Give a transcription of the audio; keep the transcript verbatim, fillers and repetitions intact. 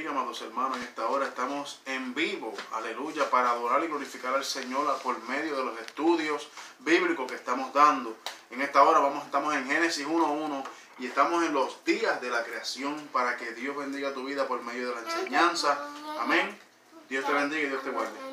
bendiga, amados hermanos. En esta hora estamos en vivo, aleluya, para adorar y glorificar al Señor por medio de los estudios bíblicos que estamos dando. En esta hora vamos, estamos en Génesis uno uno y estamos en los días de la creación para que Dios bendiga tu vida por medio de la enseñanza. Amén. Dios te bendiga y Dios te guarde.